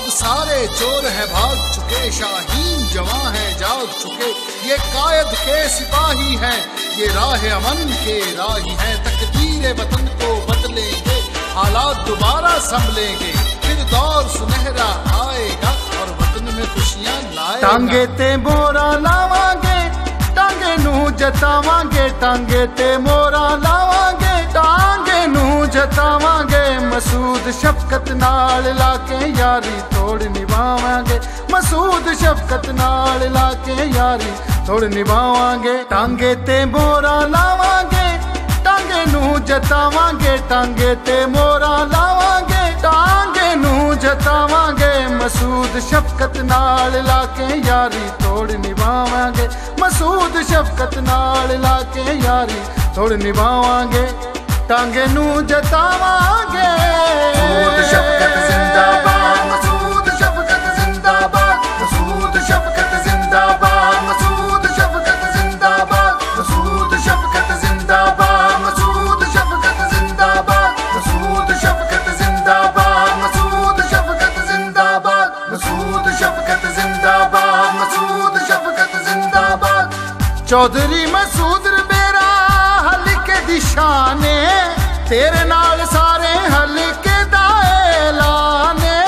सारे चोर है भाग चुके, शाहीन जवां है जाग चुके। ये कायद के सिपाही हैं, ये राह अमन के राही हैं। तकदीर वतन को बदलेंगे, हालात दोबारा संभलेंगे। फिर दौर सुनहरा आएगा और वतन में खुशियां लाएगा। टांगे ते मोरा लावांगे, टांगे नू जतावांगे। टांगे ते मोरा लावांगे, टांगे नू जतावांगे। मसूद शफकत नाल लाके यारी तोड़ निभावांगे। मसूद शफकत नाल लाके यारी तोड़ निभावांगे। टांगे ते मोरा लावांगे, टांगे नू जतावांगे। टांगे ते मोरा लावांगे, टांगे नू जतावांगे। मसूद शफकत नाल लाके यारी तोड़ निभावांगे। मसूद शफकत नाल लाके यारी तोड़ निभावांगे। टांगे नू जतावांगे। मसूद शफकत जिंदाबाद, मसूद शफकत जिंदाबाद, मसूद शफकत जिंदाबाद, मसूद शफकत जिंदाबाद, मसूद शफकत जिंदाबाद, मसूद शफकत जिंदाबाद, मसूद शफकत जिंदाबाद, मसूद शफकत जिंदाबाद, मसूद शफकत जिंदाबाद, मसूद शफकत जिंदाबाद। चौधरी मसूद मेरा हल्के दी शान है, तेरे नाल सारे हल्के दा ऐलान है।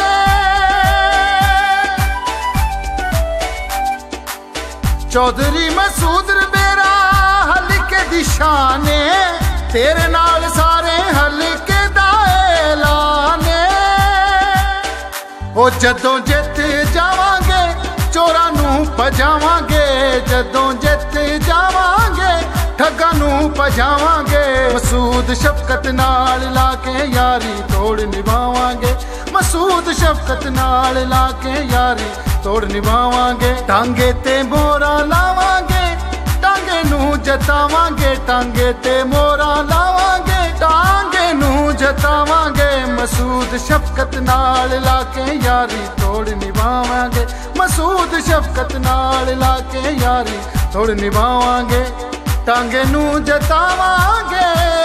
चौधरी मसूद मेरा हल्के दी शान है, तेरे नाल सारे हल्के दा ऐलान है। ओ जदों जित जावांगे चोरां नू भजावांगे। जदों जित जावांगे ठगां नू भजावांगे। मसूद शफकत नाल लाके यारी तोड़ निभावांगे। मसूद शफकत नाल लाके यारी तोड़ निभावांगे। टांगे ते मोरा लावांगे, टांगे नू जतावांगे। टांगे ते मोरा लावांगे, टांगे नू जतावांगे। मसूद शफकत नाल लाके यारी तोड़ निभावांगे। मसूद शफकत नाल लाके यारी तोड़ निभावांगे। टांगे नू जतावांगे।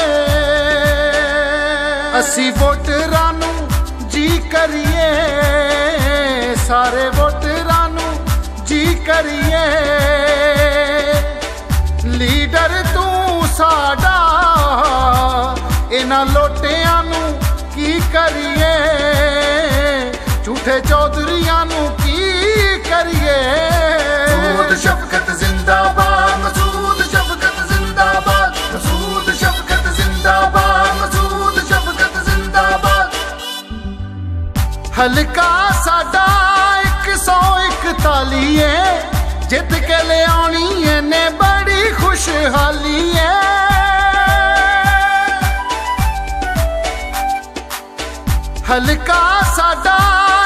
असी वोटरां नू जी करिए, सारे वोटरां नू जी करिए। लीडर तू साडा, इन्हां लोटियां नू की करिए। झूठे चौधरियां नू की करिए। मसूद शफकत जिंदाबाद, मसूद शफकत जिंदाबाद, मसूद शफकत जिंदाबाद, मसूद शफकत जिंदाबाद। हल्का साडा 141 है, जित के ले आनी ने बड़ी खुशहाली है। हल्का साडा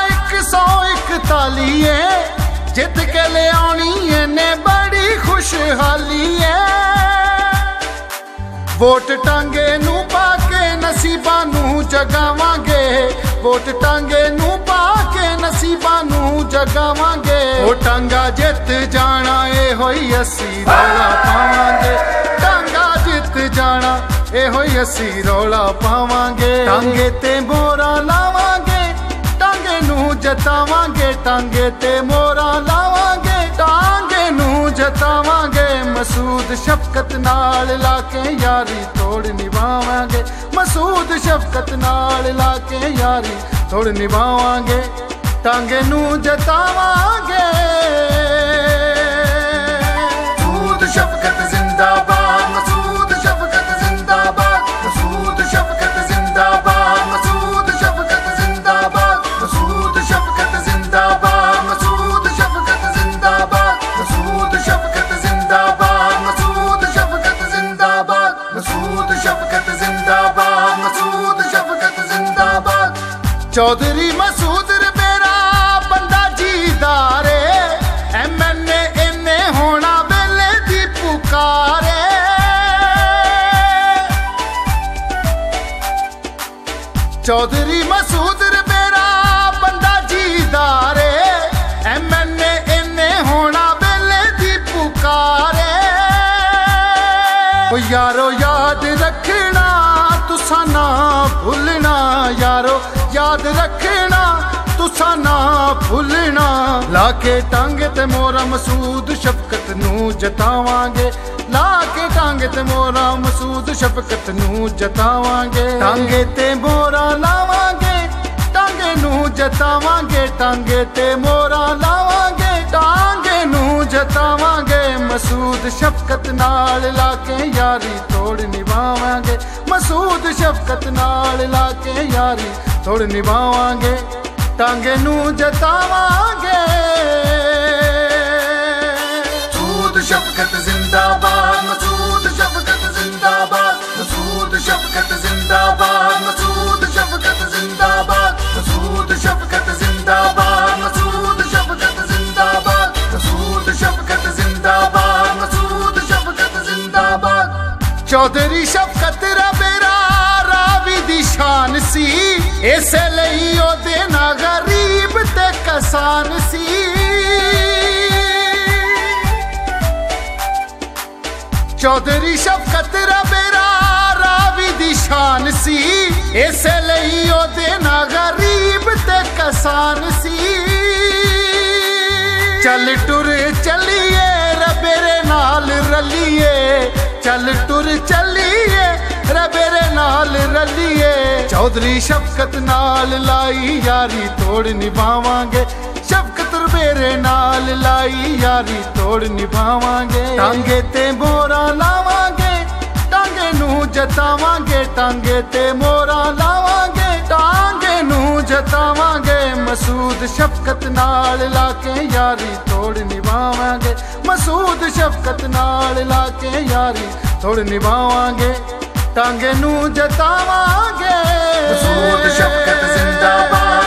141 है, जित के ले आनी ने बड़ी खुशहाली है। वोट टांगे नू पाके नसीबां नू जगावांगे। वोट टांगे नू पाके नसीबां नू जगावांगे। ओ टांगा जित जाना ए होई असी रौला पावांगे। टांगा जित जाना ए होई असी रौला पावांगे। टांगे ते मोरा लावांगे, टांगे नू जतावांगे। टांगे ते मोरा लावांगे, टांगे नू जतावांगे। मसूद शफकत नाल लाके यारी तोड़ निभावांगे। मसूद शफकत नाल लाके यारी तोड़ निभावांगे। टांगे नू जतावांगे। मसूद शफकत जिंदाबाद, मसूद शफकत जिंदाबाद, मसूद शफकत जिंदाबाद, मसूद शफकत जिंदाबाद, मसूद शफकत जिंदाबाद, मसूद शफकत जिंदाबाद, मसूद शफकत जिंदाबाद, मसूद शफकत जिंदाबाद, मसूद शफकत जिंदाबाद, मसूद शफकत जिंदाबाद। चौधरी मसूद मेरा बंदा जीदारे, MNA इन्ने होना वेले दी पुकारे। चौधरी मसूद मेरा बंदा जीदारे, MNA इन्ने होना वेले दी पुकारे। ओ यारो याद रखना तुसा ना भूलना। यारो याद रखना तुसा ना भुलना। लाके टांगे ते मोरा मसूद शफकत नू जतावांगे, लाके टांगे ते मोरा मसूद शफकत नू जतावांगे। टांगे ते मोरा लावांगे, टांगे नू जतावांगे, टांगे ते मोरा लावांगे, टांगे नू जतावांगे। मसूद शफकत नाल लाके यारी तोड़ निभावांगे, मसूद शफकत नाल लाके यारी तोड़ निभावांगे। टांगे नू जतावांगे। मसूद शफकत जिंदाबाद, मसूद शफकत जिंदाबाद, मसूद शफकत जिंदाबाद, मसूद शफकत जिंदाबाद, मसूद शफकत जिंदाबाद, मसूद शफकत जिंदाबाद, मसूद शफकत जिंदाबाद, मसूद शफकत जिंदाबाद। चौधरी शफकत रबेरा रावी दी शान सी, इसे लई ओदे ना गरीब ते कसान सी। चौधरी शफकत रबेरा रावी दी शान सी, इसे लई ओदे ना गरीब ते कसान सी। चल टुर चलिए रबेरे नाल रलिए, चल टुर चलिए रबेरे नाल रलिए। चौधरी शफकत नाल लाई यारी तोड़ निभावांगे, शफकत रबेरे नाल लाई यारी तोड़ निभावांगे। टांगे ते मोरा लावांगे, टांगे नू जतावांगे, टांगे ते मोरा लावांगे, टांगे नू जतावांगे। मसूद शफकत नाल लाके यारी तोड़ निभावांगे, मसूद शफकत नाल लाके यारी तोड़ निभावांगे। टांगे नू जतावांगे। मसूद शफकत जिंदाबाद,